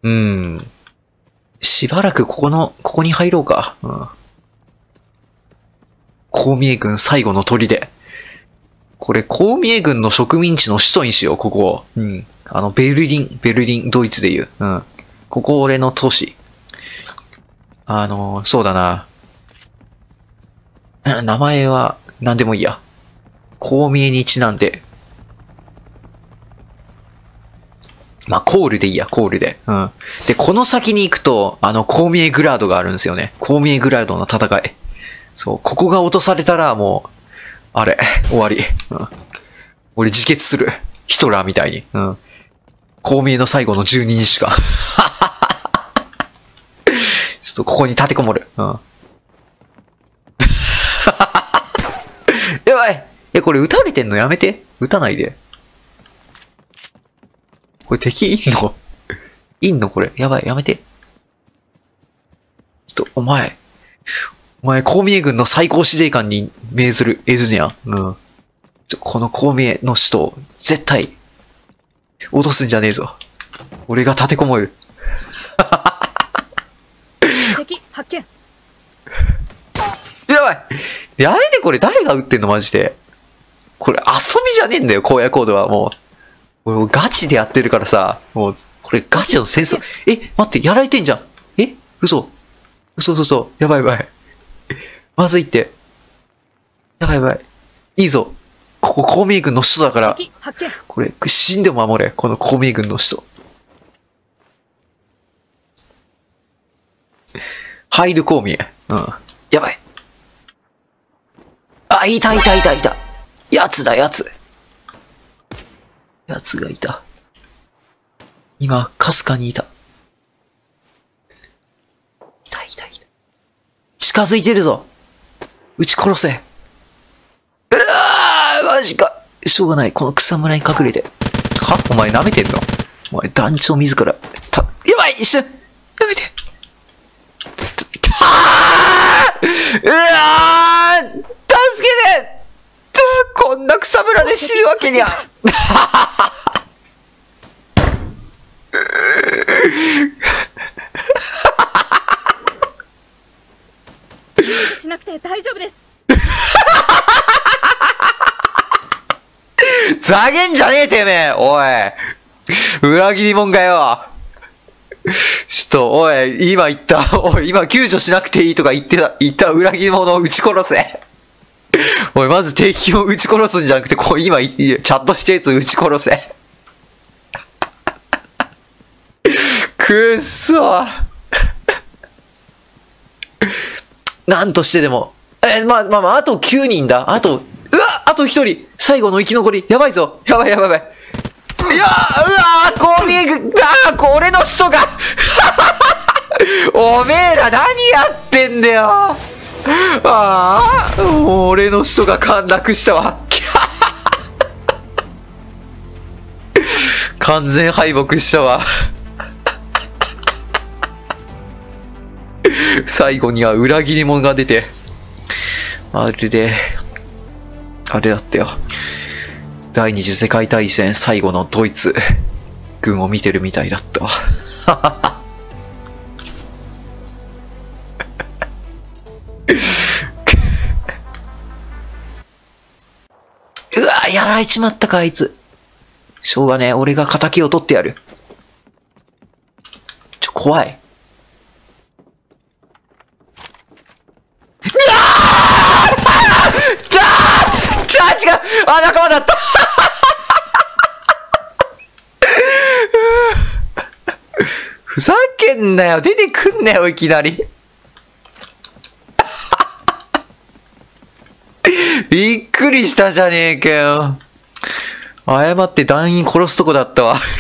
うん。しばらくここに入ろうか。うん。光明軍最後の砦。これ、光明軍の植民地の首都にしよう、ここを。うん。ベルリン、ドイツで言う。うん。ここ俺の都市。そうだな。名前は何でもいいや。光明にちなんで。まあ、コールでいいや、コールで。うん。で、この先に行くと、光明グラードがあるんですよね。光明グラードの戦い。そう、ここが落とされたらもう、あれ、終わり。うん。俺自決する。ヒトラーみたいに。うん。光明の最後の12日か。ちょっとここに立てこもる。うん。やばい。これ撃たれてんのやめて。撃たないで。これ敵いんのいんのこれ。やばい、やめて。ちょっと、お前、光明軍の最高司令官に命ずるエズニャン。うん。この光明の首都を絶対、落とすんじゃねえぞ。俺が立てこもる。 敵発見。 やばい。やめてこれ誰が撃ってんのマジで。これ遊びじゃねえんだよ、荒野行動はもう。俺もうガチでやってるからさ、もう、これガチの戦争。待って、やられてんじゃん。嘘。やばいやばい。まずいって。やばいやばい。いいぞ。ここ光明軍の首都だから。これ、死んでも守れ。この光明軍の首都。ハイド光明。うん。やばい。あ、いた。やつだ。やつがいた。今、かすかにいた。いた。近づいてるぞ。撃ち殺せ。うわーマジか。しょうがない。この草むらに隠れて。お前舐めてんの？お前団長自ら。やばい一瞬やめて。うわー助けてこんな草むらで死ぬわけにゃ。 しなくて大丈夫です。 ざげんじゃねえてめえおい裏切り者がよちょっと、おい、今救助しなくていいとか言った裏切り者を撃ち殺せ。おい、まず敵を撃ち殺すんじゃなくて、今、チャットしてやつ撃ち殺せ。くっそなんとしてでも。まあ、あと9人だ。あと1人。最後の生き残り。やばいぞ。やばい。光明軍、俺の首都がおめえら何やってんだよ。もう俺の首都が陥落したわ。完全敗北したわ。最後には裏切り者が出て、あれだったよ。第二次世界大戦最後のドイツ軍を見てるみたいだったわ。うわ、やられちまったか、あいつ。しょうがねえ、俺が仇を取ってやる。怖い。違う仲間だったふざけんなよ出てくんなよいきなりびっくりしたじゃねえかよ。誤って団員殺すとこだったわ